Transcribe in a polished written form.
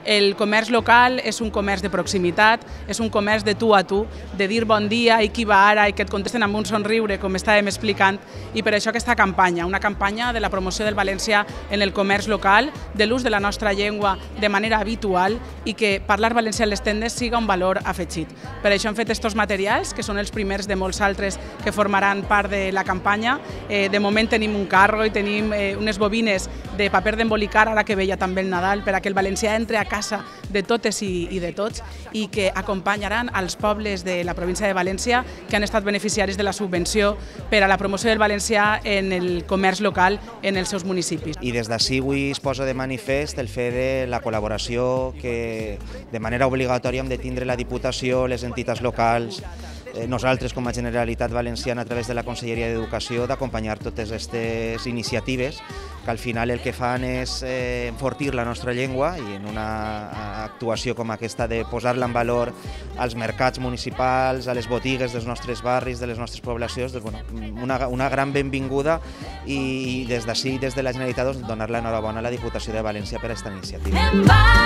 El comerç local és un comerç de proximitat, és un comerç de tu a tu, de dir bon dia i qui va ara i que et contesten amb un somriure, com estàvem explicant, i per això aquesta campanya, una campanya de la promoció del valencià en el comerç local, de l'ús de la nostra llengua de manera habitual i que parlar valencià a les tendes siga un valor afegit. Per això hem fet estos materials, que són els primers de molts altres que formaran part de la campanya. De moment tenim un carro i tenim unes bobines de paper d'embolicar, ara que veia també el Nadal, per a que el valencià entre a casa de totes i de tots i que acompanyaran als pobles de la província de València que han estat beneficiaris de la subvenció per a la promoció del valencià en el comerç local en els seus municipis. I des d'ací avui es posa de manifest el fet de la col·laboració que de manera obligatòria hem de tindre la Diputació, les entitats locals, nosaltres com a Generalitat Valenciana a través de la Conselleria d'Educació d'acompanyar totes aquestes iniciatives que al final el que fan és enfortir la nostra llengua i en una actuació com aquesta de posar-la en valor als mercats municipals, a les botigues dels nostres barris, de les nostres poblacions, una gran benvinguda i des d'ací, des de la Generalitat, donar l'enhorabona a la Diputació de València per aquesta iniciativa.